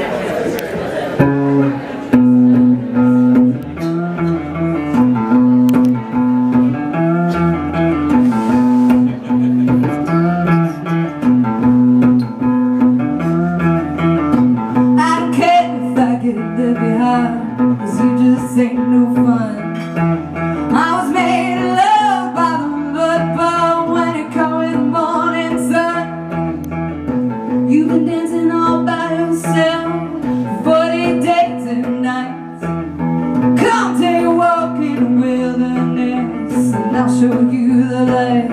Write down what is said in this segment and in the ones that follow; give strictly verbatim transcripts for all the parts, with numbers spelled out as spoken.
Cause you just ain't no fun. I was made of love by the mud ball when it come in the morning sun. You've been dancing all by yourself forty days and nights. Come take a walk in the wilderness and I'll show you the light.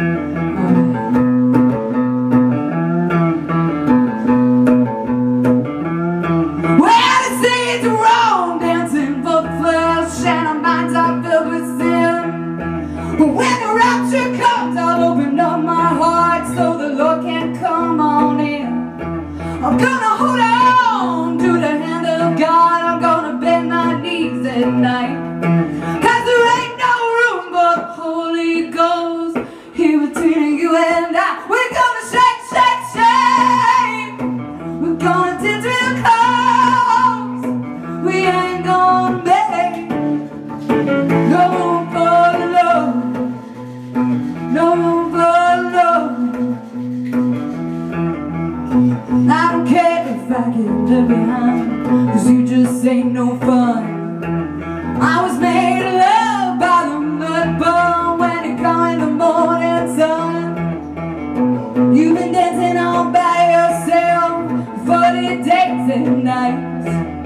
But when the rapture comes, I'll open up my heart so the Lord can come on in. I'm gonna hold on to the hand of God. I'm gonna bend my knees at night. Cause there ain't no room for the Holy Ghost here between you and I. We're gonna shake, shake, shake. We're gonna dance real close. We ain't gonna beg no for the love. No but love. I don't care if I get left behind, cause you just ain't no fun. I was made of love by the mud ball when it come in the morning sun. You've been dancing all by yourself forty days and nights.